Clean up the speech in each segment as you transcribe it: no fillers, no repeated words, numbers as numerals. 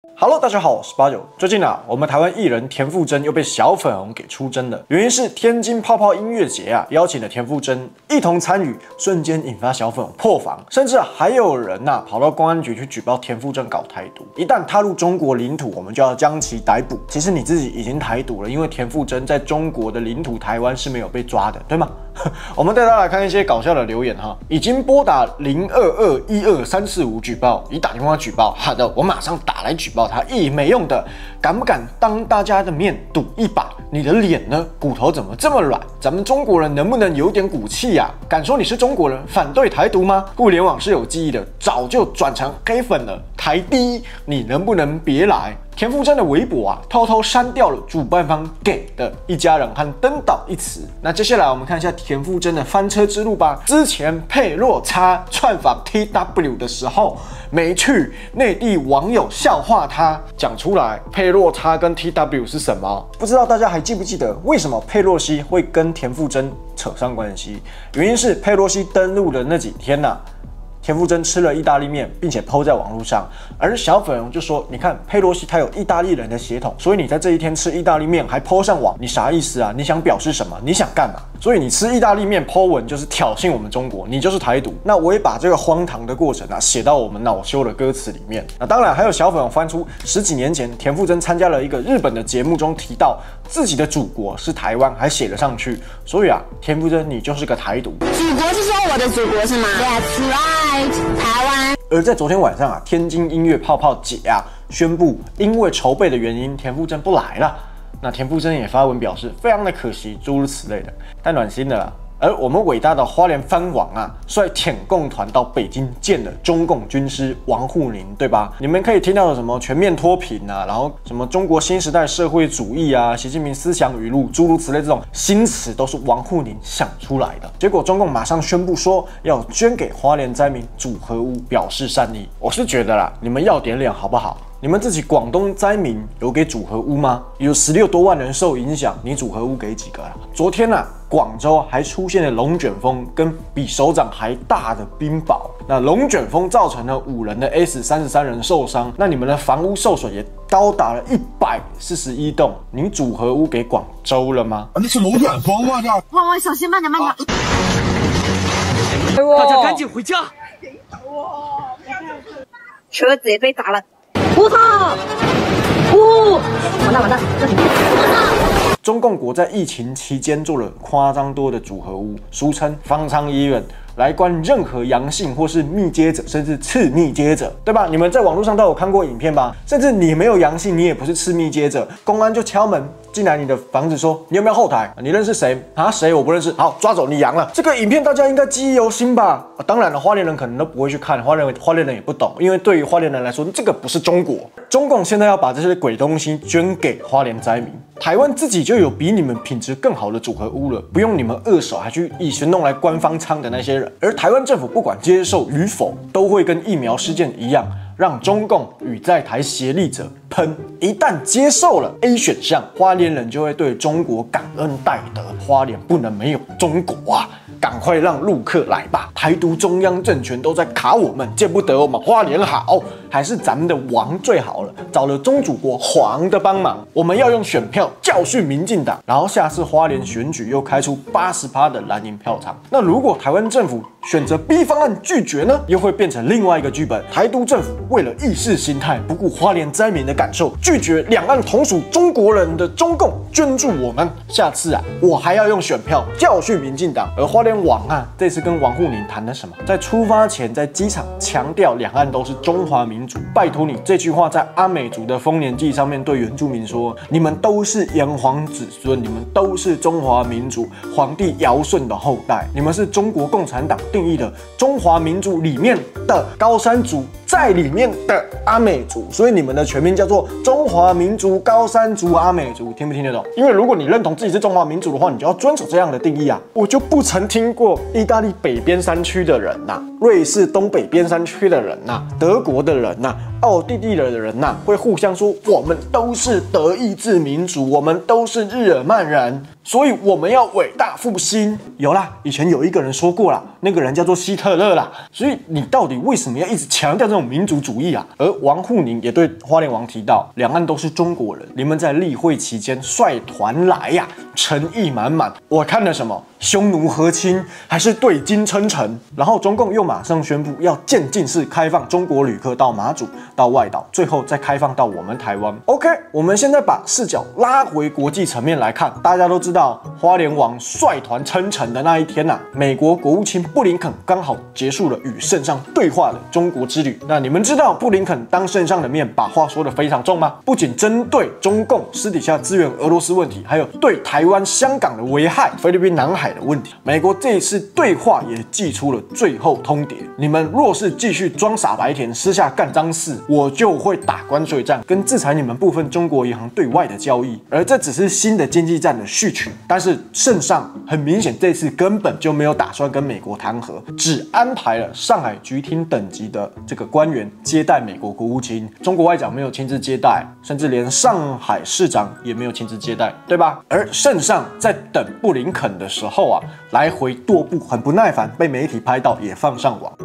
Hello， 大家好，我是八九。最近我们台湾艺人田馥甄又被小粉红给出征了。原因是天津泡泡音乐节邀请了田馥甄一同参与，瞬间引发小粉红破防，甚至还有人跑到公安局去举报田馥甄搞台独。一旦踏入中国领土，我们就要将其逮捕。其实你自己已经台独了，因为田馥甄在中国的领土台湾是没有被抓的，对吗？我们带大家来看一些搞笑的留言哈，已经拨打022-12345举报，已打电话举报，好的，我马上打来举报他，没用的，敢不敢当大家的面赌一把？你的脸呢？骨头怎么这么软？咱们中国人能不能有点骨气呀？敢说你是中国人，反对台独吗？互联网是有记忆的，早就转成黑粉了。台第一，你能不能别来？田馥甄的微博偷偷删掉了主办方给的一家人和登岛一词。那接下来我们看一下田馥甄的翻车之路吧。之前佩洛叉串访 TW 的时候没去，内地网友笑话他，讲出来佩洛叉跟 TW 是什么？不知道大家还记不记得为什么佩洛西会跟田馥甄扯上关系？原因是佩洛西登陆的那几天田馥甄吃了意大利面，并且 po 在网络上，而小粉红就说：“你看佩洛西他有意大利人的血统，所以你在这一天吃意大利面还 po 上网，你啥意思啊？你想表示什么？你想干嘛？所以你吃意大利面 po 文就是挑衅我们中国，你就是台独。那我也把这个荒唐的过程写到我们恼羞的歌词里面。那当然还有小粉红翻出10几年前田馥甄参加了一个日本的节目中提到自己的祖国是台湾，还写了上去。所以田馥甄你就是个台独。 祖国是说我的祖国是吗 ？That's right。台湾。 而在昨天晚上天津音乐泡泡节宣布，因为筹备的原因，田馥甄不来了。那田馥甄也发文表示，非常的可惜，诸如此类的，太暖心了啦。而我们伟大的花莲藩王率舔共团到北京见了中共军师王沪宁，对吧？你们可以听到的什么全面脱贫然后什么中国新时代社会主义习近平思想语录，诸如此类这种新词都是王沪宁想出来的。结果中共马上宣布说要捐给花莲灾民组合屋，表示善意。我是觉得啦，你们要点脸好不好？你们自己广东灾民有给组合屋吗？有16多万人受影响，你组合屋给几个啦？昨天广州还出现了龙卷风跟比手掌还大的冰雹。那龙卷风造成了5人的 S33人受伤，那你们的房屋受损也高达了141栋，你组合屋给广州了吗？ 那是龙卷风啊！ 万万小心，慢点，慢点。 大家赶紧回家！ 车子也被砸了。我操！完蛋！ 中共国在疫情期间做了夸张多的组合屋，俗称方舱医院，来关任何阳性或是密接者，甚至次密接者，对吧？你们在网络上都有看过影片吧？甚至你没有阳性，你也不是次密接者，公安就敲门进来你的房子说：“你有没有后台？你认识谁啊？谁我不认识。好，抓走你阳了。”这个影片大家应该记忆犹新吧？当然了，花莲人可能都不会去看，花莲人也不懂，因为对于花莲人来说，这个不是中国。中共现在要把这些鬼东西捐给花莲灾民。台湾自己就有比你们品质更好的组合屋了，不用你们二手还去以前弄来官方仓的那些人。而台湾政府不管接受与否，都会跟疫苗事件一样，让中共与在台协力者喷。一旦接受了 A 选项，花莲人就会对中国感恩戴德，花莲不能没有中国赶快让陆客来吧！台独中央政权都在卡我们，见不得我们花莲好，还是咱们的王最好了，找了中祖国黄的帮忙。我们要用选票教训民进党，然后下次花莲选举又开出80%的蓝营票仓。那如果台湾政府选择 B 方案拒绝呢，又会变成另外一个剧本。台独政府为了意识形态，不顾花莲灾民的感受，拒绝两岸同属中国人的中共捐助我们。下次我还要用选票教训民进党。而花莲王这次跟王沪宁谈了什么？在出发前，在机场强调两岸都是中华民族。拜托你，这句话在阿美族的丰年祭上面对原住民说：你们都是炎黄子孙，你们都是中华民族皇帝尧舜的后代，你们是中国共产党定义的中华民族里面的高山族，在里面的阿美族，所以你们的全名叫做中华民族高山族阿美族，听不听得懂？因为如果你认同自己是中华民族的话，你就要遵守这样的定义我就不曾听过意大利北边山区的人瑞士东北边山区的人德国的人奥地利的人会互相说我们都是德意志民族，我们都是日耳曼人。 所以我们要伟大复兴。有啦，以前有一个人说过啦，那个人叫做希特勒啦。所以你到底为什么要一直强调这种民族主义啊？而王沪宁也对花莲王提到，两岸都是中国人，你们在例会期间率团来呀，诚意满满。我看了什么？匈奴和亲还是对金称臣？然后中共又马上宣布要渐进式开放中国旅客到马祖、到外岛，最后再开放到我们台湾。OK， 我们现在把视角拉回国际层面来看，大家都知道花莲王率团称臣的那一天美国国务卿布林肯刚好结束了与圣上对话的中国之旅。那你们知道布林肯当圣上的面把话说得非常重吗？不仅针对中共私底下支援俄罗斯问题，还有对台湾、香港的危害、菲律宾、南海的问题，美国这一次对话也祭出了最后通牒：你们若是继续装傻白甜，私下干脏事，我就会打关税战，跟制裁你们部分中国银行对外的交易。而这只是新的经济战的序曲。但是圣上很明显这次根本就没有打算跟美国谈和，只安排了上海局厅等级的这个官员接待美国国务卿，中国外长没有亲自接待，甚至连上海市长也没有亲自接待，对吧？而圣上在等布林肯的时候来回踱步，很不耐烦，被媒体拍到也放上网。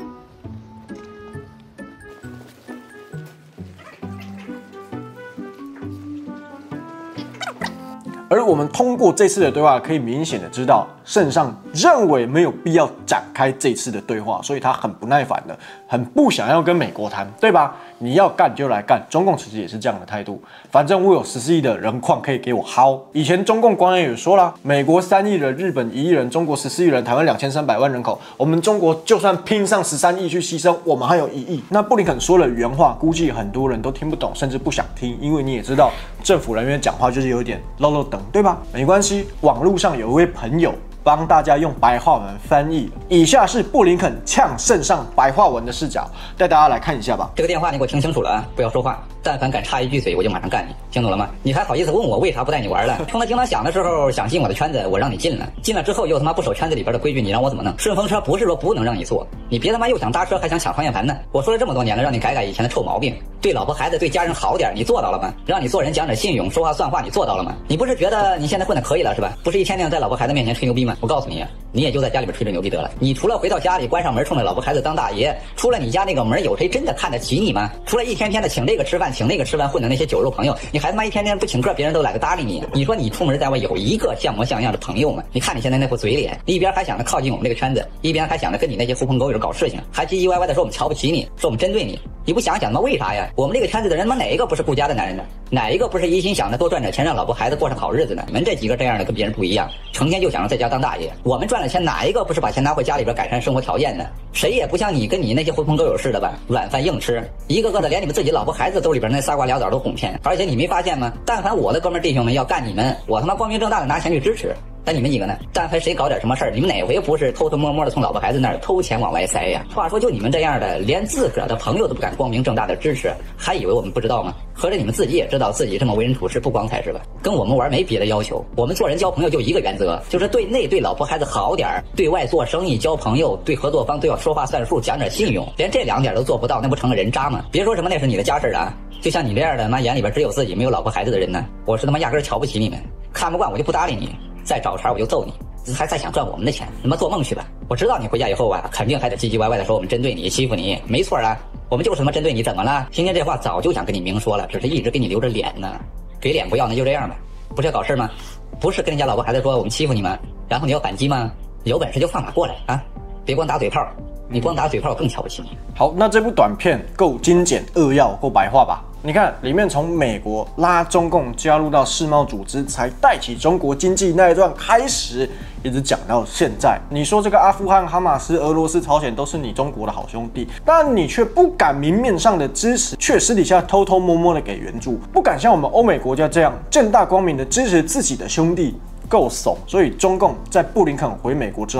而我们通过这次的对话，可以明显的知道，圣上认为没有必要展开这次的对话，所以他很不耐烦的，很不想要跟美国谈，对吧？你要干就来干，中共其实也是这样的态度。反正我有14亿的人矿可以给我薅。以前中共官员也说了，美国3亿人，日本1亿人，中国14亿人，台湾2300万人口，我们中国就算拼上13亿去牺牲，我们还有1亿。那布林肯说了原话，估计很多人都听不懂，甚至不想听，因为你也知道，政府人员讲话就是有点漏漏等，对吧？没关系，网络上有一位朋友帮大家用白话文翻译。以下是布林肯呛圣上白话文的视角，带大家来看一下吧。 这个电话你给我听清楚了啊，不要说话，但凡敢插一句嘴，我就马上干你，听懂了吗？你还好意思问我为啥不带你玩了？冲他经常响的时候想进我的圈子，我让你进了，进了之后又他妈不守圈子里边的规矩，你让我怎么弄？顺风车不是说不能让你坐，你别他妈又想搭车还想抢方向盘呢。我说了这么多年了，让你改改以前的臭毛病，对老婆孩子对家人好点，你做到了吗？让你做人讲点信用，说话算话，你做到了吗？你不是觉得你现在混得可以了是吧？不是一天天在老婆孩子面前吹牛逼吗？我告诉你，你也就在家里边吹着牛逼得了。你除了回到家里关上门冲着老婆孩子当大爷，出了你家那个门有谁真的看得起你吗？除了一天天的请这个吃饭请那个吃饭混的那些酒肉朋友，你还他妈一天天不请客，别人都懒得搭理你。你说你出门在外有一个像模像样的朋友吗？你看你现在那副嘴脸，一边还想着靠近我们这个圈子，一边还想着跟你那些狐朋狗友搞事情，还唧唧歪歪的说我们瞧不起你，说我们针对你。你不想想他妈为啥呀？我们这个圈子的人他妈哪一个不是顾家的男人呢？哪一个不是一心想着多赚点钱让老婆孩子过上好日子呢？你们这几个这样的跟别人不一样，成天就想着在家当大爷。我们赚了钱哪一个不是把钱拿回家里边改善生活条件呢？谁也不像你跟你那些狐朋狗友似的吧，软饭硬吃，一个个的连你们自己老婆孩子兜里边那仨瓜俩枣都哄骗。而且你没发现吗？但凡我的哥们弟兄们要干你们，我他妈光明正大的拿钱去支持。但你们几个呢？但凡谁搞点什么事儿，你们哪回不是偷偷摸摸的从老婆孩子那儿偷钱往外塞呀？话说就你们这样的，连自个儿的朋友都不敢光明正大的支持，还以为我们不知道吗？合着你们自己也知道自己这么为人处事不光彩是吧？跟我们玩没别的要求，我们做人交朋友就一个原则，就是对内对老婆孩子好点，对外做生意交朋友，对合作方都要说话算数，讲点信用。连这2点都做不到，那不成了人渣吗？别说什么那是你的家事啊，就像你这样的妈眼里边只有自己没有老婆孩子的人呢，我是他妈压根瞧不起你们，看不惯我就不搭理你，再找茬我就揍你。还再想赚我们的钱，他妈做梦去吧！我知道你回家以后啊，肯定还得唧唧歪歪的说我们针对你欺负你，没错啊，我们就是他妈针对你，怎么了？听见这话早就想跟你明说了，只是一直给你留着脸呢。给脸不要那就这样吧，不是要搞事吗？不是跟人家老婆孩子说我们欺负你吗？然后你要反击吗？有本事就放马过来啊！别光打嘴炮，你光打嘴炮我更瞧不起你。 好，那这部短片够精简扼要，够白话吧？你看，里面从美国拉中共加入到世贸组织，才带起中国经济那一段开始，一直讲到现在。你说这个阿富汗、哈马斯、俄罗斯、朝鲜都是你中国的好兄弟，但你却不敢明面上的支持，却私底下偷偷摸摸的给援助，不敢像我们欧美国家这样正大光明的支持自己的兄弟。够怂，所以中共在布林肯回美国之后啊，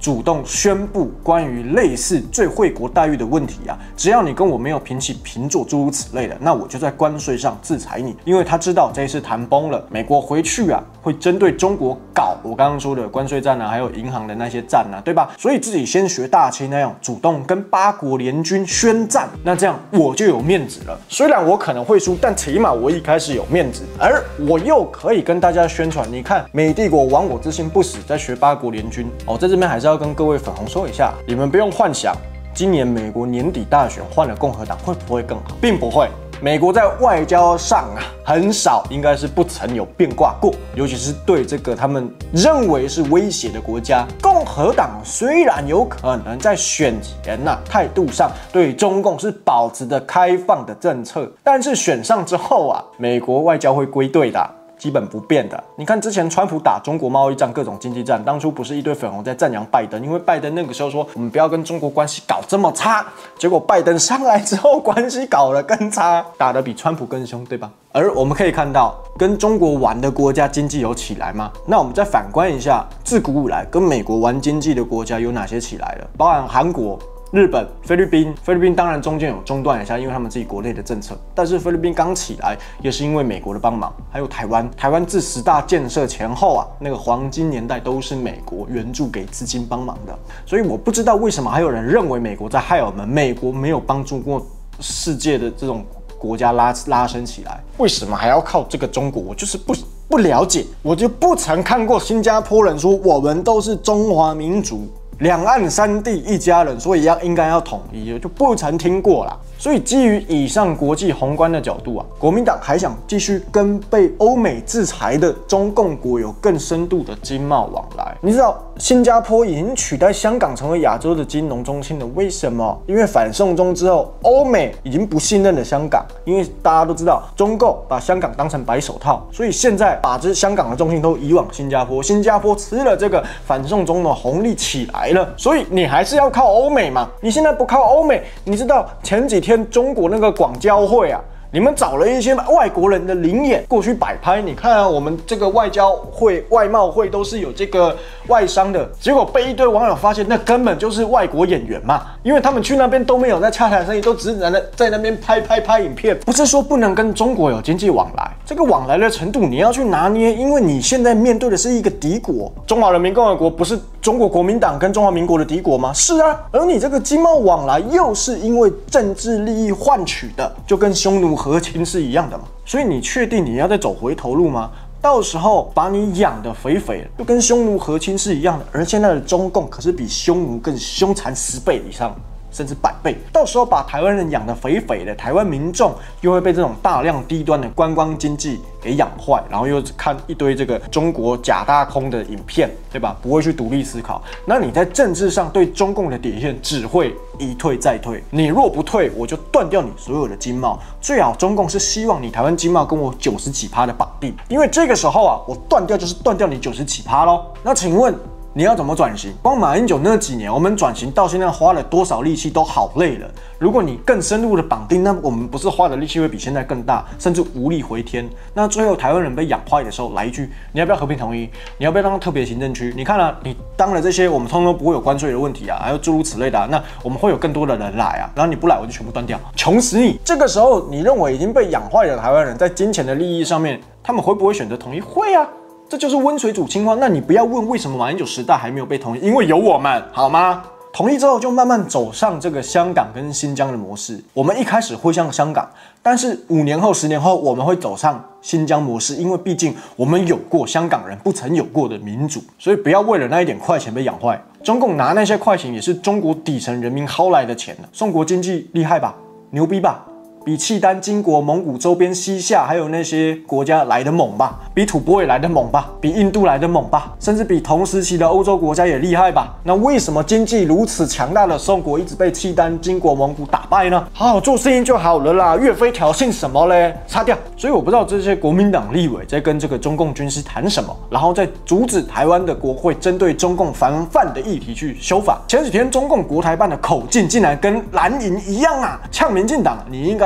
主动宣布关于类似最惠国待遇的问题啊，只要你跟我没有平起平坐，诸如此类的，那我就在关税上制裁你。因为他知道这一次谈崩了，美国回去啊会针对中国搞我刚刚说的关税战啊，还有银行的那些战啊，对吧？所以自己先学大清那样，主动跟8国联军宣战，那这样我就有面子了。虽然我可能会输，但起码我一开始有面子，而我又可以跟大家宣传，你看美帝国亡我之心不死，在学8国联军哦，在这边还是要跟各位粉红说一下，你们不用幻想今年美国年底大选换了共和党会不会更好，并不会。美国在外交上啊，很少，应该是不曾有变卦过，尤其是对这个他们认为是威胁的国家。共和党虽然有可能在选前态度上对中共是保持着开放的政策，但是选上之后啊，美国外交会归队的。基本不变的。你看之前川普打中国贸易战、各种经济战，当初不是一堆粉红在赞扬拜登，因为拜登那个时候说我们不要跟中国关系搞这么差，结果拜登上来之后关系搞得更差，打得比川普更凶，对吧？而我们可以看到，跟中国玩的国家经济有起来吗？那我们再反观一下，自古以来跟美国玩经济的国家有哪些起来了？包含韩国、日本、菲律宾当然中间有中断一下，因为他们自己国内的政策。但是菲律宾刚起来，也是因为美国的帮忙。还有台湾自10大建设前后啊，那个黄金年代都是美国援助给资金帮忙的。所以我不知道为什么还有人认为美国在害我们，美国没有帮助过世界的这种国家拉升起来，为什么还要靠这个中国？我就是不了解，我就不曾看过新加坡人说我们都是中华民族。两岸3地一家人，所以应该要统一，就不曾听过啦。所以基于以上国际宏观的角度啊，国民党还想继续跟被欧美制裁的中共国有更深度的经贸往来。你知道新加坡已经取代香港成为亚洲的金融中心了，为什么？因为反送中之后，欧美已经不信任了香港，因为大家都知道中共把香港当成白手套，所以现在把这香港的重心都移往新加坡。新加坡吃了这个反送中的红利起来了，所以你还是要靠欧美嘛。你现在不靠欧美，你知道前几天中国那个广交会啊，你们找了一些外国人的灵眼过去摆拍，你看啊，我们这个外交会、外贸会都是有这个外商的，结果被一堆网友发现，那根本就是外国演员嘛，因为他们去那边都没有在洽谈生意，都只是在那边拍影片。不是说不能跟中国有经济往来，这个往来的程度你要去拿捏，因为你现在面对的是一个敌国，中华人民共和国不是中国国民党跟中华民国的敌国吗？是啊，而你这个经贸往来又是因为政治利益换取的，就跟匈奴和亲是一样的嘛。所以你确定你要再走回头路吗？到时候把你养得肥肥的，就跟匈奴和亲是一样的。而现在的中共可是比匈奴更凶残10倍以上，甚至100倍。到时候把台湾人养得肥肥的，台湾民众又会被这种大量低端的观光经济给养坏，然后又看一堆这个中国假大空的影片，对吧？不会去独立思考。那你在政治上对中共的底线只会一退再退。你若不退，我就断掉你所有的经贸。最好中共是希望你台湾经贸跟我90几%的绑定，因为这个时候啊，我断掉就是断掉你90几%咯。那请问你要怎么转型？光马英九那几年，我们转型到现在花了多少力气，都好累了。如果你更深入的绑定，那我们不是花的力气会比现在更大，甚至无力回天。那最后台湾人被养坏的时候，来一句：你要不要和平统一？你要不要当特别行政区？你看啊，你当了这些，我们通通不会有关税的问题啊，还有诸如此类的啊。那我们会有更多的人来啊，然后你不来，我就全部断掉，穷死你！这个时候，你认为已经被养坏的台湾人，在金钱的利益上面，他们会不会选择统一？会啊。这就是温水煮青蛙。那你不要问为什么马英九10大还没有被统一，因为有我们，好吗？统一之后就慢慢走上这个香港跟新疆的模式。我们一开始会像香港，但是5年后、10年后我们会走上新疆模式，因为毕竟我们有过香港人不曾有过的民主，所以不要为了那一点快钱被养坏。中共拿那些快钱也是中国底层人民薅来的钱呢。宋国经济厉害吧？牛逼吧？比契丹、金国、蒙古周边西夏还有那些国家来的猛吧？比吐蕃也来的猛吧？比印度来的猛吧？甚至比同时期的欧洲国家也厉害吧？那为什么经济如此强大的宋国一直被契丹、金国、蒙古打败呢？好好做生意就好了啦，岳飞挑衅什么嘞？擦掉。所以我不知道这些国民党立委在跟这个中共军师谈什么，然后再阻止台湾的国会针对中共防范的议题去修法。前几天中共国台办的口径竟然跟蓝营一样啊，呛民进党，你应该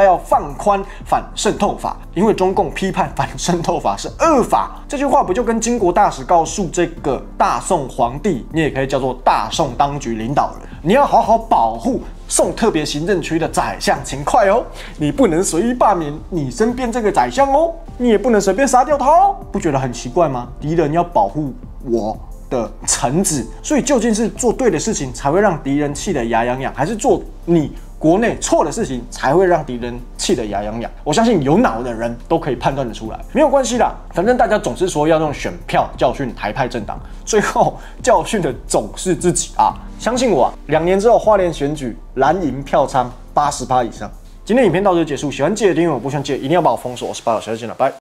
要放宽反渗透法，因为中共批判反渗透法是恶法。这句话不就跟金国大使告诉这个大宋皇帝，你也可以叫做大宋当局领导人，你要好好保护宋特别行政区的宰相秦桧哦，你不能随意罢免你身边这个宰相哦，你也不能随便杀掉他哦，不觉得很奇怪吗？敌人要保护我的臣子，所以究竟是做对的事情才会让敌人气得牙痒痒，还是做你国内错的事情才会让敌人气得牙痒痒？我相信有脑的人都可以判断得出来，没有关系啦，反正大家总是说要用选票教训台派政党，最后教训的总是自己啊！相信我啊，2年之后花莲选举蓝营票仓80%以上。今天影片到这就结束，喜欢记得订阅我，不喜欢记得一定要把我封锁。我是巴老，下次见了，拜。